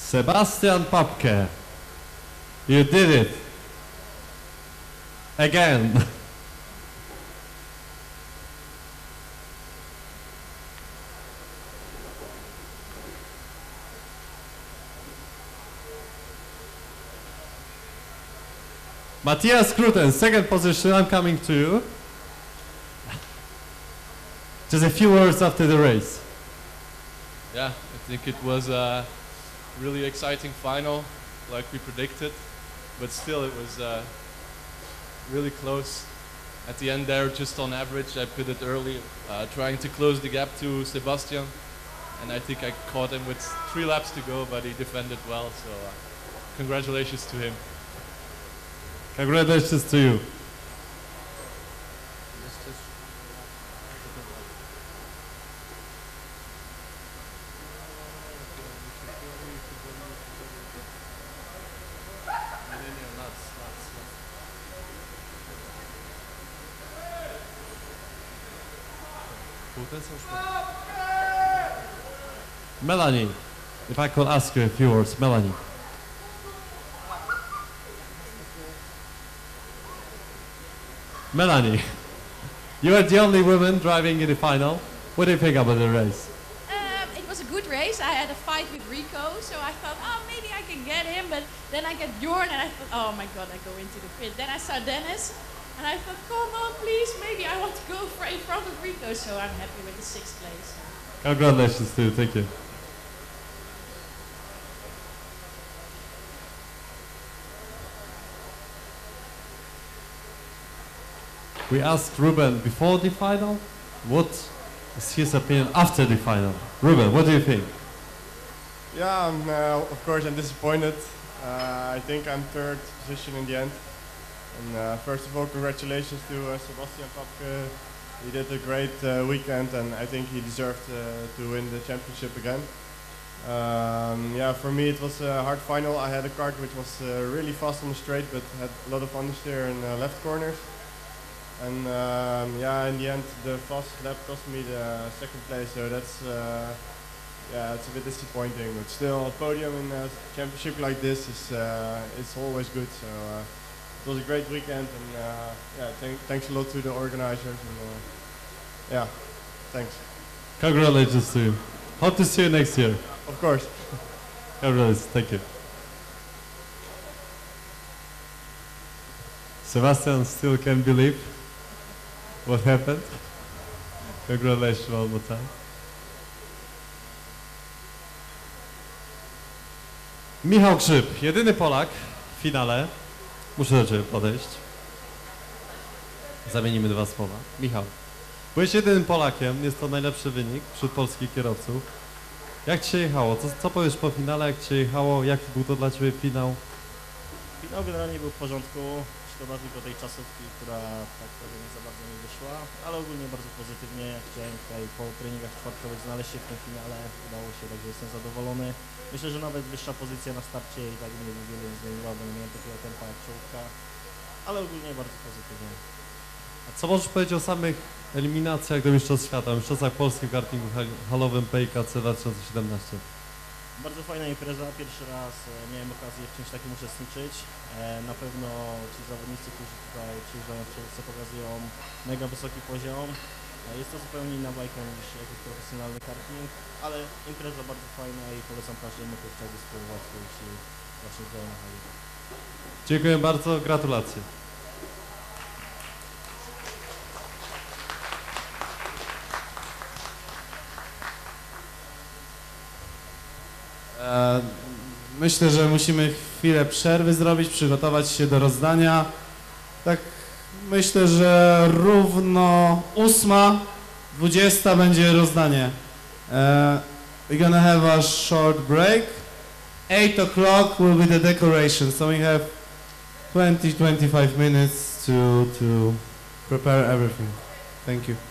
Sebastian Papke, you did it. Again. Matthias Kruten, second position, I'm coming to you. Just a few words after the race. Yeah, I think it was a really exciting final, like we predicted, but still it was really close. At the end there, just on average, I put it early, trying to close the gap to Sebastian, and I think I caught him with 3 laps to go, but he defended well, so congratulations to him. Congratulations to you. Melanie, if I could ask you a few words, Melanie. Melanie, you are the only woman driving in the final. What do you think about the race? It was a good race. I had a fight with Rico, so I thought, oh, maybe I can get him, but then I get Bjorn, and I thought, oh my god, I go into the pit. Then I saw Dennis, and I thought, come on, please, maybe I want to go in front of Rico, so I'm happy with the 6th place. Congratulations to you, thank you. We asked Ruben before the final, what is his opinion after the final? Ruben, what do you think? Yeah, of course I'm disappointed. I think I'm 3rd position in the end. And first of all, congratulations to Sebastian Papke. He did a great weekend, and I think he deserved to win the championship again. Yeah, for me it was a hard final. I had a kart which was really fast on the straight, but had a lot of understeer in left corners. And yeah, in the end, the fastest lap cost me the 2nd place, so that's yeah, it's a bit disappointing. But still, a podium in a championship like this is it's always good. So it was a great weekend, and yeah, thanks a lot to the organizers. And yeah, thanks. Congratulations to you. Hope to see you next year. Of course. Congratulations, thank you. Sebastian still can't believe what happened. Congratulations one more time. Michał Grzyb, jedyny Polak w finale. Muszę do Ciebie podejść. Zamienimy 2 słowa. Michał, byłeś jedynym Polakiem, jest to najlepszy wynik wśród polskich kierowców. Jak Ci się jechało? Co powiesz po finale? Jak Ci się jechało? Jaki był to dla Ciebie finał? Finał generalnie był w porządku. Szkoda tylko tej czasówki, która tak powiem za bardzo nie wyszła, ale ogólnie bardzo pozytywnie. Chciałem tutaj po treningach czwartkowych znaleźć się w tym finale, udało się, także jestem zadowolony. Myślę, że nawet wyższa pozycja na starcie i tak mnie wiele zmieniła, bo nie miałem takiego tempa jak czołówka, ale ogólnie bardzo pozytywnie. A co możesz powiedzieć o samych eliminacjach do Mistrzostw Świata, Mistrzostwach Polskim w kartingu halowym PIKC 2017? Bardzo fajna impreza, pierwszy raz miałem okazję w czymś takim uczestniczyć. Na pewno ci zawodnicy, którzy tutaj przyjeżdżają w czołówce, pokazują mega wysoki poziom. Jest to zupełnie inna bajka niż jakiś profesjonalny karting, ale impreza bardzo fajna i polecam każdemu, kto chciałby spróbować, jeśli właśnie grają na hali. Dziękuję bardzo, gratulacje. Myślę, że musimy chwilę przerwy zrobić, przygotować się do rozdania. Tak, myślę, że równo 8:20 będzie rozdanie. We're gonna have a short break. 8 o'clock will be the decoration, so we have 20-25 minutes to prepare everything. Thank you.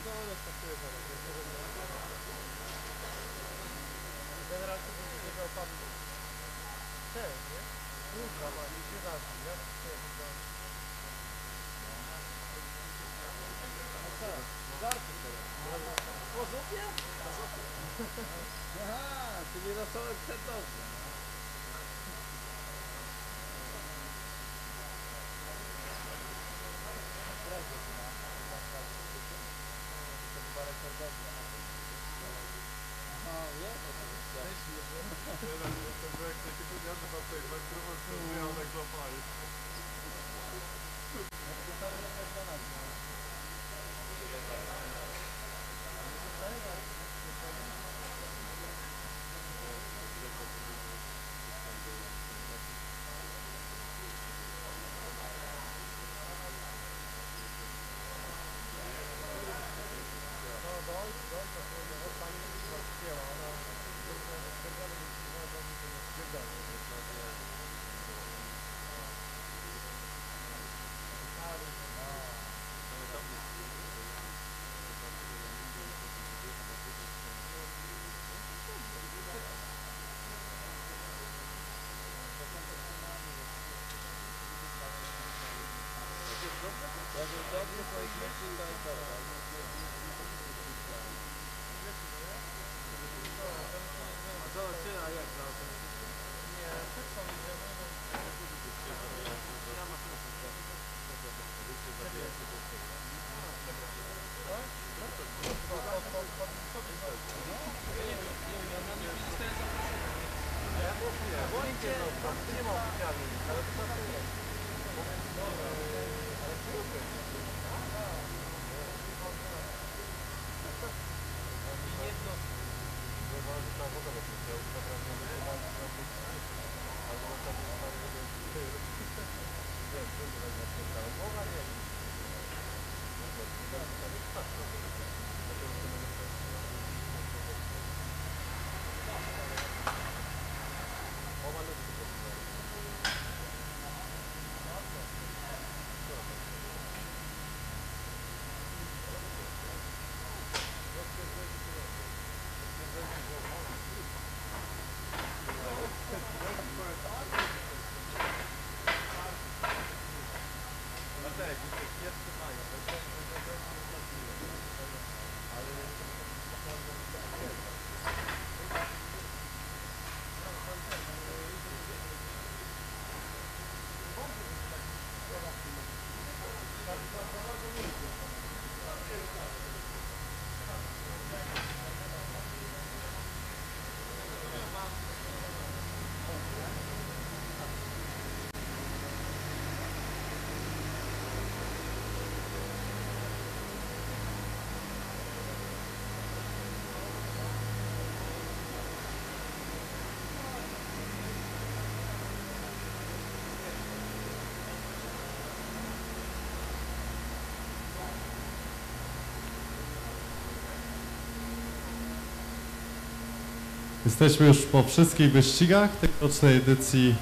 Jesteśmy już po wszystkich wyścigach tegorocznej edycji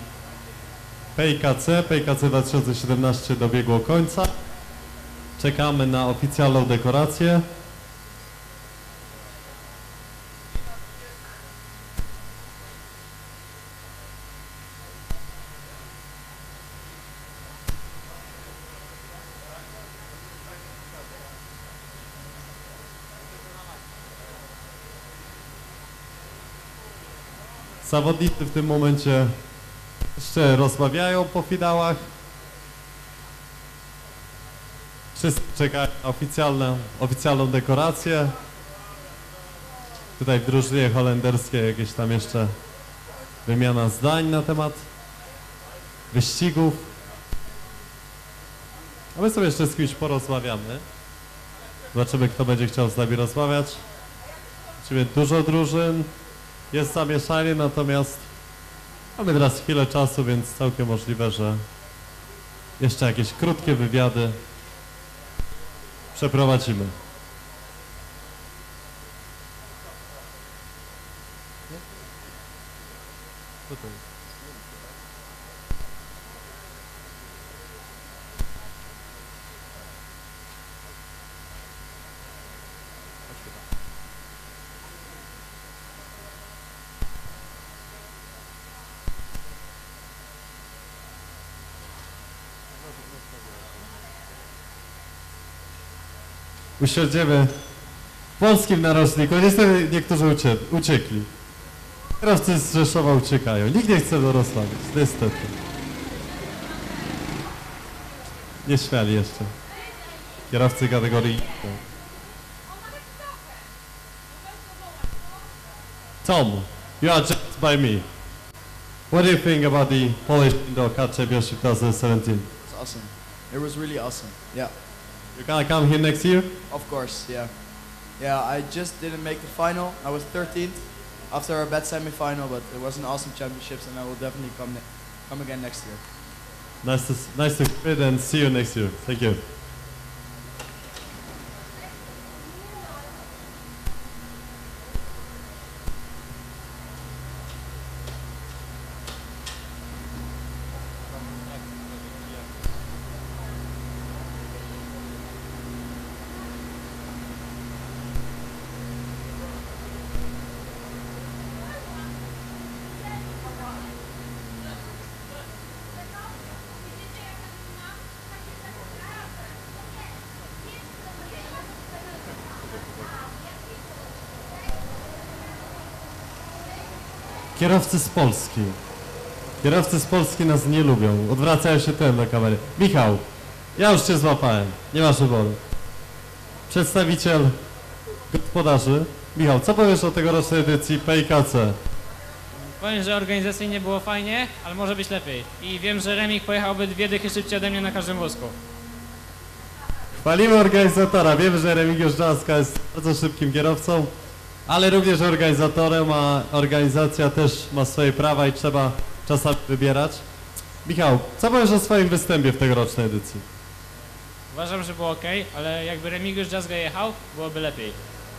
PIKC. PIKC 2017 dobiegło końca. Czekamy na oficjalną dekorację. Zawodnicy w tym momencie jeszcze rozmawiają po finałach. Wszyscy czekają na oficjalną dekorację. Tutaj w drużynie holenderskiej jakieś tam jeszcze wymiana zdań na temat wyścigów. A my sobie jeszcze z kimś porozmawiamy. Zobaczymy, kto będzie chciał z nami rozmawiać. Właściwie dużo drużyn. Jest zamieszanie, natomiast mamy teraz chwilę czasu, więc całkiem możliwe, że jeszcze jakieś krótkie wywiady przeprowadzimy. Co to jest? usiądziemy w polskim narożniku. Niestety niektórzy uciekli. Kierowcy z Rzeszowa uciekają. Nikt nie chce do Wrocławia, niestety. Nie śmiali jeszcze. Kierowcy kategorii I. Tom, you are judged by me. What do you think about the Polish Indoor Car Championship 2017? It's awesome. It was really awesome. Yeah, You gonna come here next year? of course. Yeah, yeah. I just didn't make the final. I was 13th after a bad semi-final, but it was an awesome championships, and I will definitely come again next year. Nice to meet and see you next year. Thank you. Kierowcy z Polski. Kierowcy z Polski nas nie lubią. Odwracają się ten do kamery. Michał, ja już cię złapałem. Nie masz wyboru. Przedstawiciel gospodarzy. Michał, co powiesz o tegorocznej edycji PIKC? Powiem, że organizacyjnie było fajnie, ale może być lepiej. I wiem, że Remik pojechałby 2 dychy szybciej ode mnie na każdym wózku. Chwalimy organizatora. Wiemy, że Remigiusz Dżaska jest bardzo szybkim kierowcą, ale również organizatorem, a organizacja też ma swoje prawa i trzeba czasami wybierać. Michał, co powiesz o swoim występie w tegorocznej edycji? Uważam, że było ok, ale jakby Remigiusz Dżazga jechał, byłoby lepiej.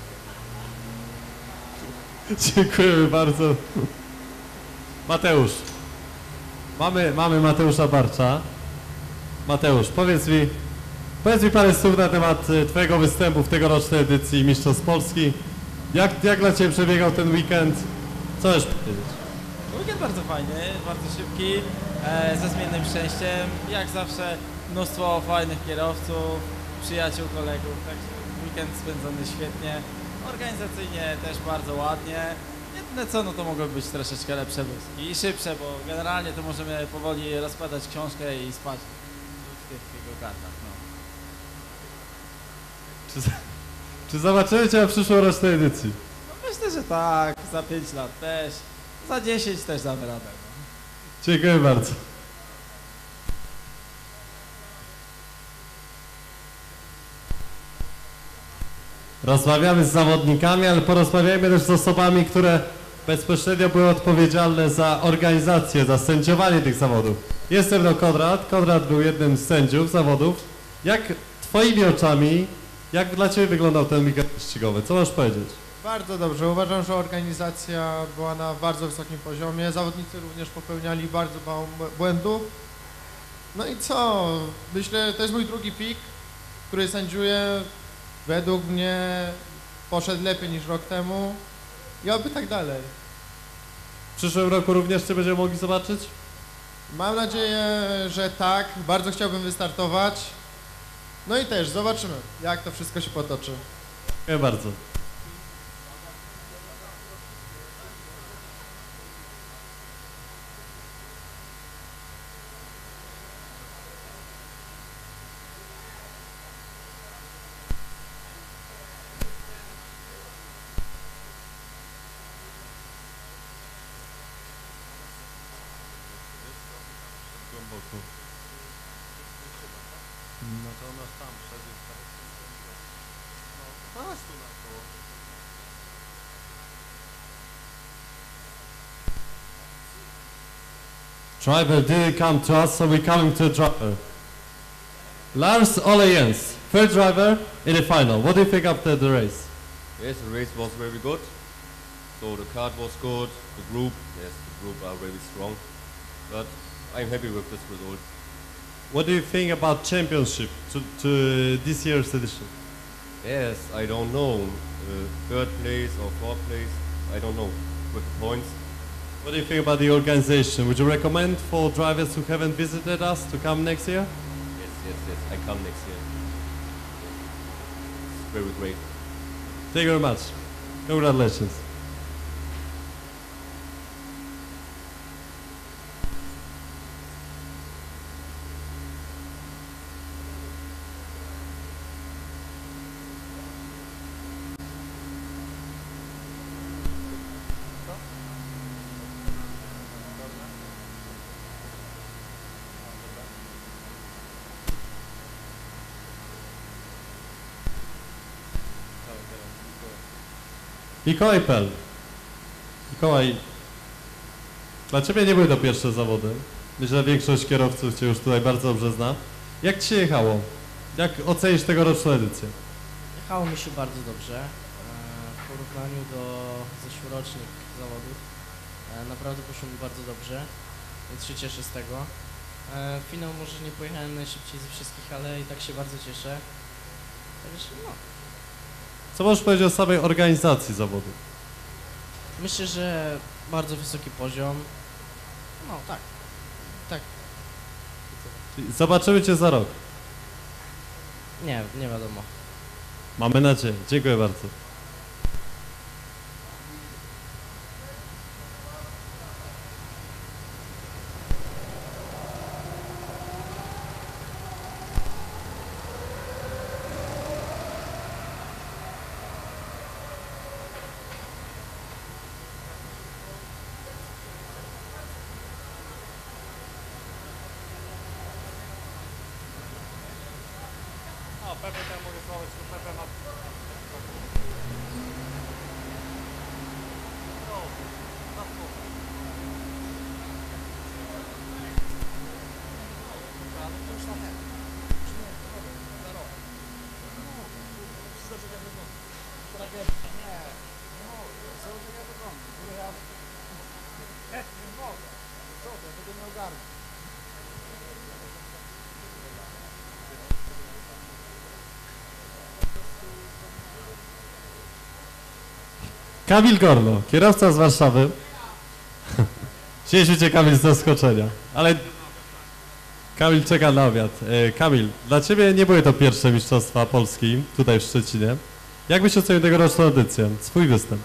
Dziękujemy bardzo. Mateusz. Mamy Mateusza Barcza. Mateusz, powiedz mi parę słów na temat twojego występu w tegorocznej edycji Mistrzostw Polski. Jak dla ciebie przebiegał ten weekend? Co możesz powiedzieć? Weekend bardzo fajny, bardzo szybki, ze zmiennym szczęściem. Jak zawsze mnóstwo fajnych kierowców, przyjaciół, kolegów, także weekend spędzony świetnie. Organizacyjnie też bardzo ładnie. Jedyne co, no to mogłyby być troszeczkę lepsze wózki i szybsze, bo generalnie to możemy powoli rozkładać książkę i spać w tych go-kartach. No. Czy zobaczymy cię na przyszłorocznej edycji? No myślę, że tak, za 5 lat też, za 10 też damy radę. No. Dziękuję bardzo. Rozmawiamy z zawodnikami, ale porozmawiajmy też z osobami, które bezpośrednio były odpowiedzialne za organizację, za sędziowanie tych zawodów. Jest ze mną Konrad. Konrad był jednym z sędziów zawodów. Jak twoimi oczami, jak dla ciebie wyglądał ten weekend wyścigowy? Co możesz powiedzieć? Bardzo dobrze. Uważam, że organizacja była na bardzo wysokim poziomie. Zawodnicy również popełniali bardzo mało błędów. No i co? Myślę, to jest mój drugi pik, który sędziuję. Według mnie poszedł lepiej niż rok temu i oby tak dalej. W przyszłym roku również cię będziemy mogli zobaczyć? Mam nadzieję, że tak. Bardzo chciałbym wystartować. No i też zobaczymy, jak to wszystko się potoczy. Dziękuję bardzo. No to ona tam Driver didn't come to us, so we're coming to the driver. Lars Ole Jens, third driver in the final. What do you think after the race? Yes, the race was very good. So the kart was good, the group are very strong. But I'm happy with this result. What do you think about championship to this year's edition? Yes, I don't know. Third place or fourth place, I don't know. With the points. What do you think about the organization? Would you recommend for drivers who haven't visited us to come next year? Yes, I come next year. very great. Thank you very much. Congratulations. Mikołaj Pel. Mikołaj, dla Ciebie nie były to pierwsze zawody. Myślę, że większość kierowców Cię już tutaj bardzo dobrze zna. Jak Ci się jechało? Jak ocenisz tegoroczną edycję? Jechało mi się bardzo dobrze. W porównaniu do zeszłorocznych zawodów naprawdę poszło mi bardzo dobrze, więc się cieszę z tego. Finał może nie pojechałem najszybciej ze wszystkich, ale i tak się bardzo cieszę. Także no. Co możesz powiedzieć o samej organizacji zawodu? Myślę, że bardzo wysoki poziom. No tak. Tak. Zobaczymy Cię za rok. Nie wiadomo. Mamy nadzieję. Dziękuję bardzo. Kamil Gorlo, kierowca z Warszawy. Chcieliśmy Cię, Kamil, z zaskoczenia, ale Kamil czeka na obiad. Kamil, dla Ciebie nie były to pierwsze Mistrzostwa Polski tutaj w Szczecinie. Jak byś ocenił tegoroczną edycję, swój występ?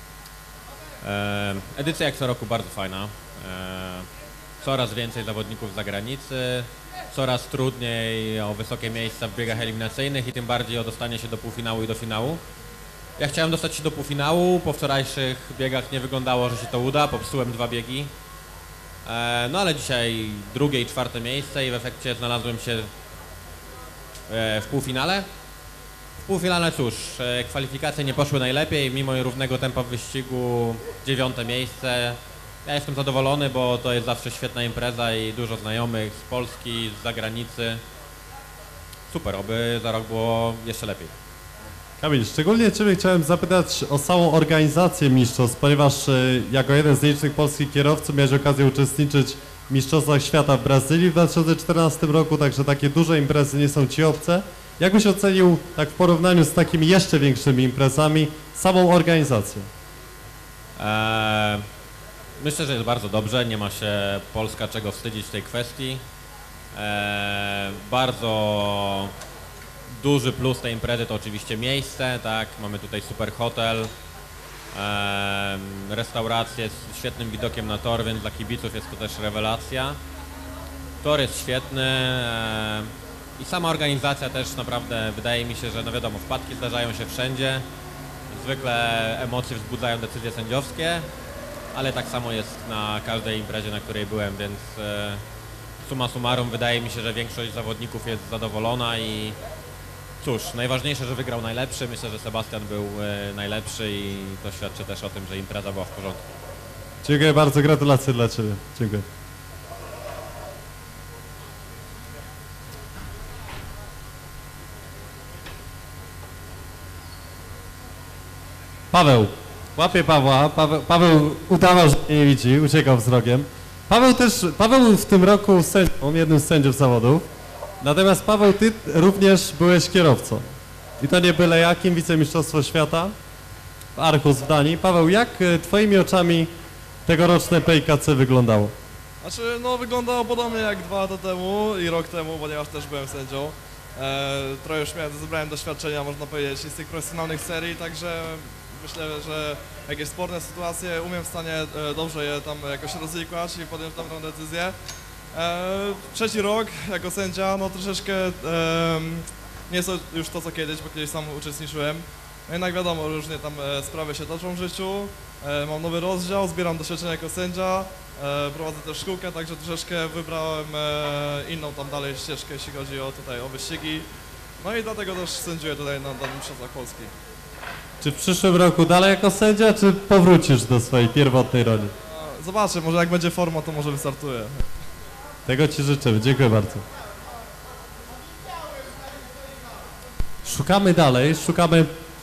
Edycja jak co roku bardzo fajna. Coraz więcej zawodników z zagranicy, coraz trudniej o wysokie miejsca w biegach eliminacyjnych i tym bardziej o dostanie się do półfinału i do finału. Ja chciałem dostać się do półfinału, po wczorajszych biegach nie wyglądało, że się to uda, popsułem 2 biegi. No ale dzisiaj drugie i czwarte miejsce i w efekcie znalazłem się w półfinale. W półfinale cóż, kwalifikacje nie poszły najlepiej, mimo równego tempa w wyścigu 9. miejsce. Ja jestem zadowolony, bo to jest zawsze świetna impreza i dużo znajomych z Polski, z zagranicy. Super, oby za rok było jeszcze lepiej. Kamil, szczególnie Ciebie chciałem zapytać o samą organizację mistrzostw, ponieważ jako jeden z licznych polskich kierowców miałeś okazję uczestniczyć w Mistrzostwach Świata w Brazylii w 2014 roku, także takie duże imprezy nie są Ci obce. Jak byś ocenił, tak w porównaniu z takimi jeszcze większymi imprezami, samą organizację? Myślę, że jest bardzo dobrze, nie ma się Polska czego wstydzić w tej kwestii. Bardzo duży plus tej imprezy to oczywiście miejsce, tak, mamy tutaj super hotel, restaurację z świetnym widokiem na tor, więc dla kibiców jest to też rewelacja. Tor jest świetny i sama organizacja też naprawdę wydaje mi się, że no wiadomo, wpadki zdarzają się wszędzie, zwykle emocje wzbudzają decyzje sędziowskie, ale tak samo jest na każdej imprezie, na której byłem, więc summa summarum wydaje mi się, że większość zawodników jest zadowolona i cóż, najważniejsze, że wygrał najlepszy. Myślę, że Sebastian był najlepszy i to świadczy też o tym, że impreza była w porządku. Dziękuję bardzo, gratulacje dla Ciebie. Dziękuję. Paweł. Łapie Pawła. Paweł udawał, że nie widzi, uciekał wzrokiem. Paweł był w tym roku sędzią, jednym z sędziów zawodów. Natomiast Paweł, Ty również byłeś kierowcą. I to nie byle jakim, wicemistrzostwo świata w Aarhus w Danii. Paweł, jak Twoimi oczami tegoroczne PKC wyglądało? Znaczy, no wyglądało podobnie jak 2 lata temu i rok temu, ponieważ też byłem sędzią. Trochę już zebrałem doświadczenia, można powiedzieć, z tych profesjonalnych serii, także myślę, że jakieś sporne sytuacje umiem w stanie dobrze je tam jakoś rozwikłać i podjąć dobrą decyzję. Trzeci rok jako sędzia, no troszeczkę nie jest to już to co kiedyś, bo kiedyś sam uczestniczyłem. No jednak wiadomo, różnie tam sprawy się toczą w życiu. Mam nowy rozdział, zbieram doświadczenia jako sędzia, prowadzę też szkółkę, także troszeczkę wybrałem inną tam dalej ścieżkę, jeśli chodzi o wyścigi. No i dlatego też sędziuję tutaj na Mistrzostwach Polski. Czy w przyszłym roku dalej jako sędzia, czy powrócisz do swojej pierwotnej roli? Zobaczę, może jak będzie forma, to może wystartuję. Tego Ci życzymy, dziękuję bardzo. Szukamy dalej, szukamy...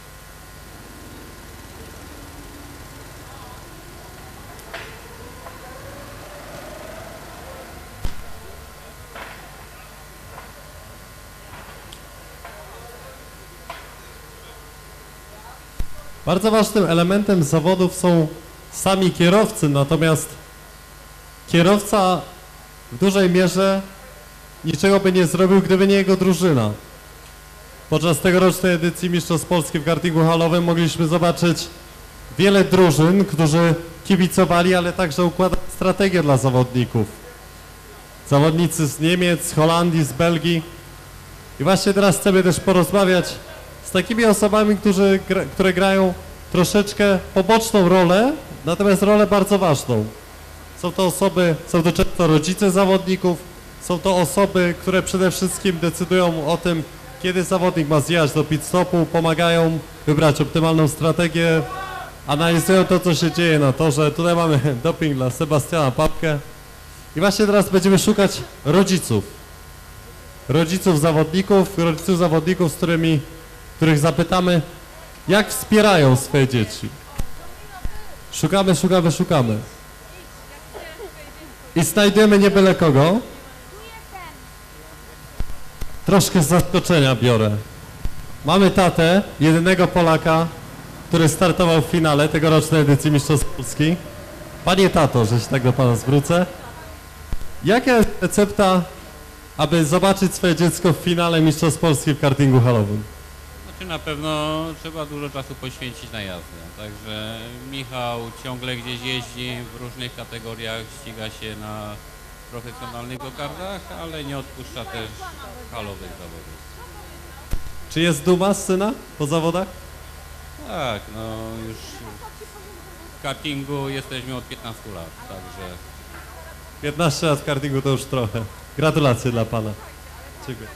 Bardzo ważnym elementem zawodów są sami kierowcy, natomiast kierowca w dużej mierze niczego by nie zrobił, gdyby nie jego drużyna. Podczas tegorocznej edycji Mistrzostw Polski w kartingu halowym mogliśmy zobaczyć wiele drużyn, którzy kibicowali, ale także układali strategię dla zawodników. Zawodnicy z Niemiec, z Holandii, z Belgii. I właśnie teraz chcemy też porozmawiać z takimi osobami, które grają troszeczkę poboczną rolę, natomiast rolę bardzo ważną. Są to często rodzice zawodników, są to osoby, które przede wszystkim decydują o tym, kiedy zawodnik ma zjechać do pit stopu, pomagają wybrać optymalną strategię, analizują to, co się dzieje na torze. Tutaj mamy doping dla Sebastiana Papkę. I właśnie teraz będziemy szukać rodziców. Rodziców zawodników, których zapytamy, jak wspierają swoje dzieci. Szukamy. I znajdujemy nie byle kogo. Troszkę z zaskoczenia biorę. Mamy tatę, jedynego Polaka, który startował w finale tegorocznej edycji Mistrzostw Polski. Panie tato, że się tak do pana zwrócę. Jaka jest recepta, aby zobaczyć swoje dziecko w finale Mistrzostw Polski w kartingu halowym? Znaczy na pewno trzeba dużo czasu poświęcić na jazdę, także Michał ciągle gdzieś jeździ w różnych kategoriach, ściga się na profesjonalnych go-kartach, ale nie odpuszcza też halowych zawodów. Czy jest duma z syna po zawodach? Tak, no już w kartingu jesteśmy od 15 lat, także... 15 lat w kartingu to już trochę. Gratulacje dla pana. Dziękuję.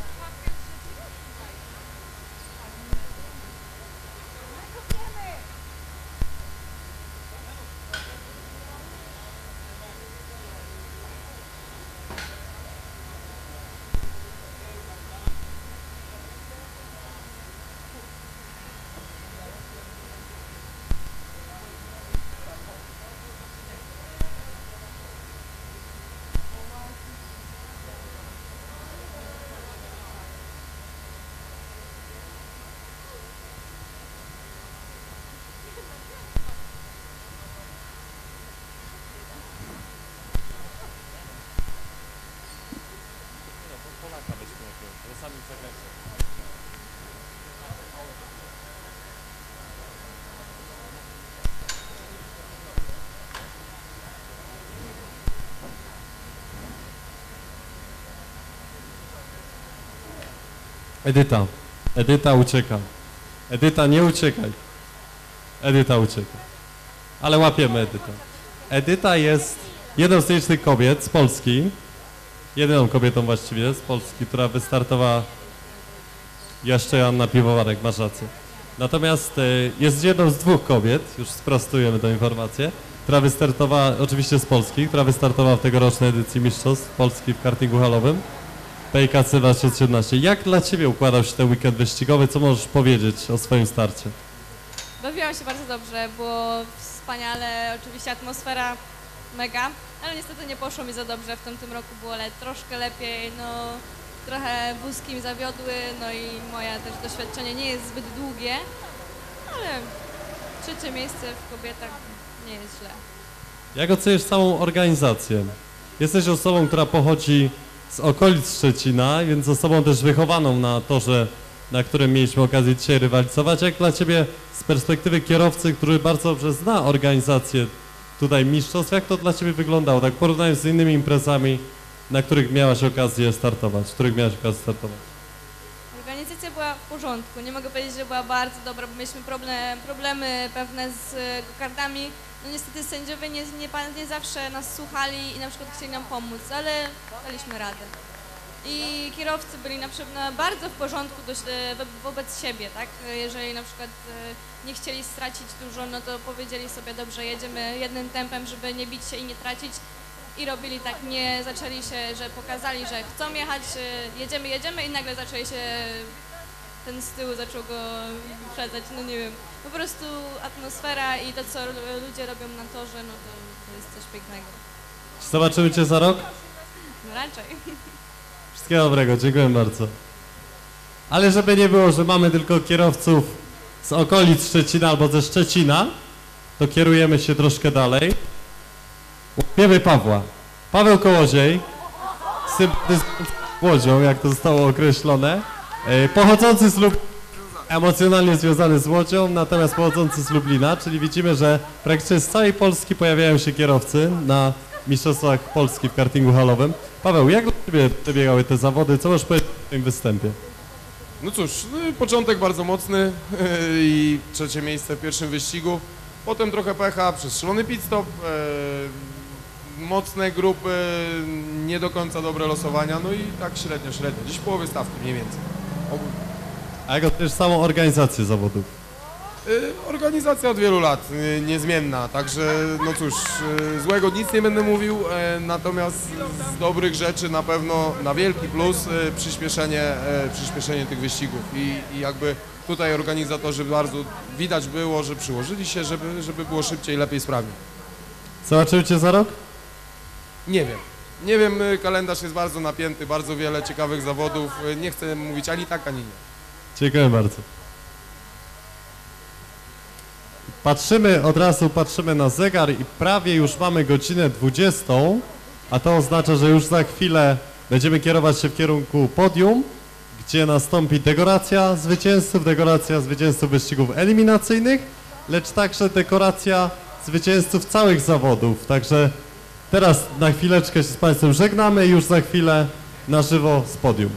Edyta ucieka. Edyta, nie uciekaj. Edyta ucieka. Ale łapiemy Edytę. Edyta jest jedną z licznych kobiet z Polski, jedyną kobietą właściwie z Polski, która wystartowała, jeszcze Joanna Piwowarek, masz rację. Natomiast jest jedną z dwóch kobiet, już sprostujemy tę informację, która wystartowała, oczywiście z Polski, która wystartowała w tegorocznej edycji Mistrzostw Polski w kartingu halowym. PKC 2017. Jak dla Ciebie układał się ten weekend wyścigowy? Co możesz powiedzieć o swoim starcie? Bawiłam się bardzo dobrze, było wspaniale, oczywiście atmosfera mega, ale niestety nie poszło mi za dobrze w tym roku, było troszkę lepiej, no trochę wózki mi zawiodły, no i moje też doświadczenie nie jest zbyt długie, ale trzecie miejsce w kobietach nie jest źle. Jak oceniasz całą organizację? Jesteś osobą, która pochodzi z okolic Szczecina, więc osobą też wychowaną na torze, na którym mieliśmy okazję dzisiaj rywalizować. Jak dla Ciebie z perspektywy kierowcy, który bardzo dobrze zna organizację tutaj mistrzostw, jak to dla Ciebie wyglądało, tak porównując z innymi imprezami, na których miałaś okazję startować, Organizacja była w porządku, nie mogę powiedzieć, że była bardzo dobra, bo mieliśmy problemy pewne z go-kartami. No niestety sędziowie nie zawsze nas słuchali i na przykład chcieli nam pomóc, ale daliśmy radę. I kierowcy byli na przykład bardzo w porządku wobec siebie, tak? Jeżeli na przykład nie chcieli stracić dużo, no to powiedzieli sobie, dobrze, jedziemy jednym tempem, żeby nie bić się i nie tracić. I robili tak, nie zaczęli się, że pokazali, że chcą jechać, jedziemy i nagle zaczęli się, ten z tyłu zaczął go wyprzedzać, no nie wiem. Po prostu atmosfera i to, co ludzie robią na torze, no to jest coś pięknego. Zobaczymy Cię za rok? No raczej. Wszystkiego dobrego, dziękuję bardzo. Ale żeby nie było, że mamy tylko kierowców z okolic Szczecina albo ze Szczecina, to kierujemy się troszkę dalej. Łapiemy Pawła. Paweł Kołodziej, sympatyzujący z Łodzią, jak to zostało określone, pochodzący z Lublina, emocjonalnie związany z Łodzią, natomiast pochodzący z Lublina, czyli widzimy, że praktycznie z całej Polski pojawiają się kierowcy na Mistrzostwach Polski w kartingu halowym. Paweł, jak dla Ciebie przebiegały te zawody? Co możesz powiedzieć o tym występie? No cóż, początek bardzo mocny i trzecie miejsce w pierwszym wyścigu. Potem trochę pecha, przestrzelony pit stop, mocne grupy, nie do końca dobre losowania, no i tak średnio, gdzieś w połowie stawki mniej więcej. A jak oceniasz samą organizację zawodów? Organizacja od wielu lat, niezmienna, także no cóż, złego nic nie będę mówił, natomiast z dobrych rzeczy na pewno na wielki plus przyspieszenie tych wyścigów i jakby tutaj organizatorzy bardzo widać było, że przyłożyli się, żeby było szybciej, lepiej, sprawniej. Zobaczymy Cię za rok? Nie wiem, kalendarz jest bardzo napięty, bardzo wiele ciekawych zawodów, nie chcę mówić ani tak, ani nie. Dziękuję bardzo. Patrzymy na zegar i prawie już mamy godzinę 20, a to oznacza, że już za chwilę będziemy kierować się w kierunku podium, gdzie nastąpi dekoracja zwycięzców wyścigów eliminacyjnych, lecz także dekoracja zwycięzców całych zawodów. Także teraz na chwileczkę się z Państwem żegnamy i już za chwilę na żywo z podium.